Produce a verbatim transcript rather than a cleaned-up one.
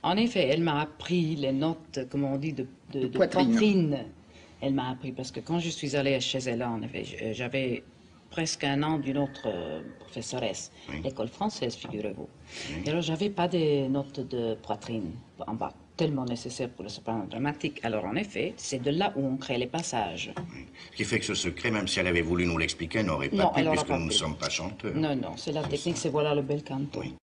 En effet, elle m'a appris les notes, comme on dit, de, de, De de poitrine. poitrine. Elle m'a appris, parce que quand je suis allée chez elle, en effet, j- j'avais presque un an d'une autre euh, professoresse, Oui. l'école française, figurez-vous. Oui. Et alors, j'avais pas des notes de poitrine en bas, tellement nécessaires pour le soprano dramatique. Alors, en effet, c'est de là où on crée les passages. Oui. Ce qui fait que ce secret, même si elle avait voulu nous l'expliquer, n'aurait pas Non, pu, elle aura puisque pas nous ne pu. sommes pas chanteurs. Non, non, c'est la technique, c'est voilà le bel canto. Oui.